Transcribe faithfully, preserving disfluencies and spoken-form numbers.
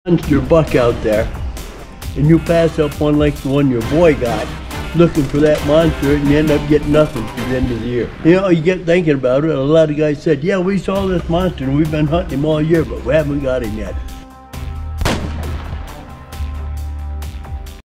monster buck out there, and you pass up one like the one your boy got, looking for that monster, and you end up getting nothing through the end of the year. You know, you get thinking about it, a lot of guys said, yeah, we saw this monster and we've been hunting him all year, but we haven't got him yet.